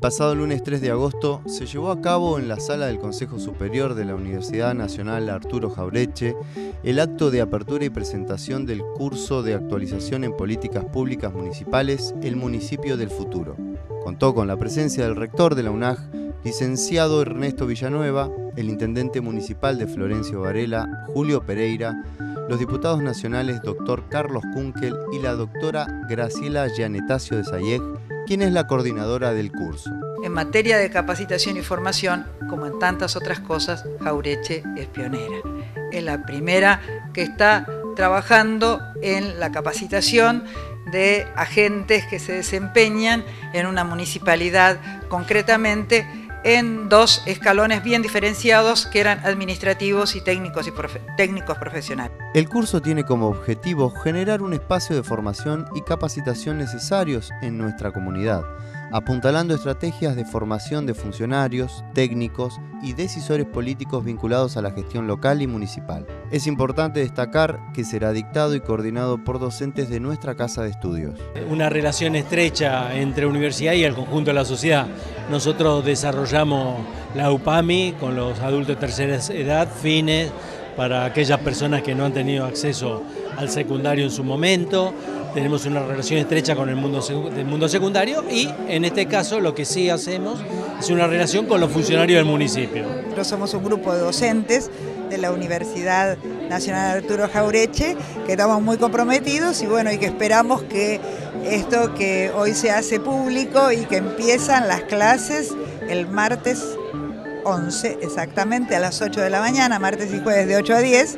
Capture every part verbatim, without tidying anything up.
pasado lunes tres de agosto se llevó a cabo en la sala del Consejo Superior de la Universidad Nacional Arturo Jauretche el acto de apertura y presentación del curso de actualización en políticas públicas municipales El Municipio del Futuro. Contó con la presencia del rector de la U N A J, licenciado Ernesto Villanueva, el intendente municipal de Florencio Varela, Julio Pereira, los diputados nacionales doctor Carlos Kunkel y la doctora Graciela Gianettasio de Sayeg, quien es la coordinadora del curso. En materia de capacitación y formación, como en tantas otras cosas, Jauretche es pionera. Es la primera que está trabajando en la capacitación de agentes que se desempeñan en una municipalidad, concretamente en dos escalones bien diferenciados que eran administrativos y técnicos, y profe técnicos profesionales. El curso tiene como objetivo generar un espacio de formación y capacitación necesarios en nuestra comunidad, apuntalando estrategias de formación de funcionarios, técnicos y decisores políticos vinculados a la gestión local y municipal. Es importante destacar que será dictado y coordinado por docentes de nuestra casa de estudios. Una relación estrecha entre universidad y el conjunto de la sociedad. Nosotros desarrollamos la U P A M I con los adultos de tercera edad, fines para aquellas personas que no han tenido acceso al secundario en su momento. Tenemos una relación estrecha con el mundo, del mundo secundario y en este caso lo que sí hacemos es una relación con los funcionarios del municipio. Nosotros somos un grupo de docentes de la Universidad Nacional Arturo Jauretche que estamos muy comprometidos y bueno, y que esperamos que esto que hoy se hace público y que empiezan las clases el martes once, exactamente a las ocho de la mañana, martes y jueves de ocho a diez,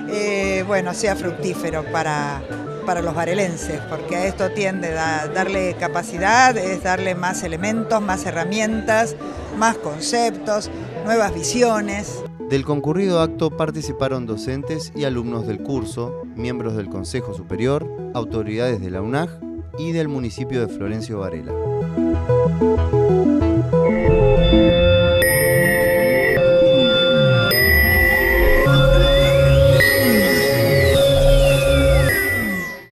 eh, bueno, sea fructífero para, para los varelenses, porque a esto tiende a darle capacidad, es darle más elementos, más herramientas, más conceptos, nuevas visiones. Del concurrido acto participaron docentes y alumnos del curso, miembros del Consejo Superior, autoridades de la U N A J y del municipio de Florencio Varela.